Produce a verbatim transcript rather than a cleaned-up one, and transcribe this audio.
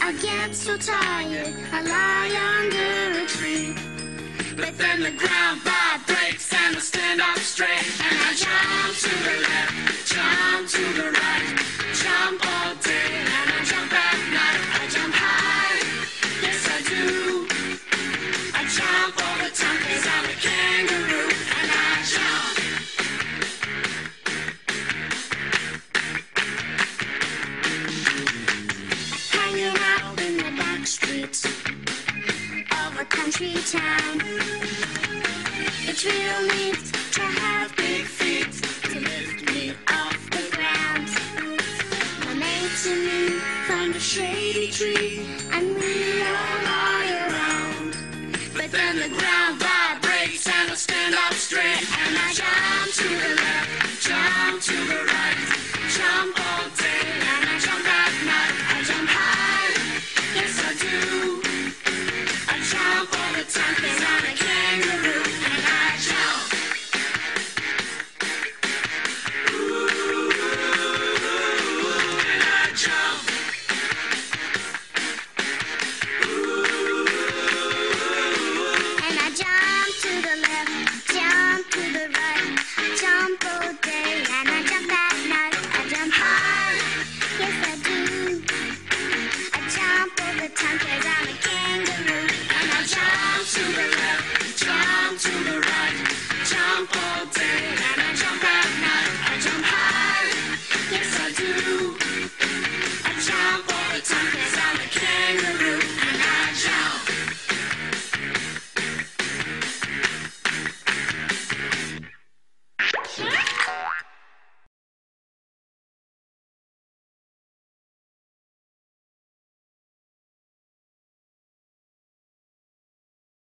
I get so tired, I lie under a tree. But then the ground vibrates and I stand up straight. And I jump to the left, jump to the right, jump all day and I jump at night. I jump high, yes I do. I jump all the time 'cause I'm a kangaroo. And I jump. Hanging out in the back streets of a country town. It's real neat to have big feet to lift me off the ground. My mates and me find a shady tree and we all lie around. But then the ground vibrates and I stand up straight. And I jump to the left, jump to the right,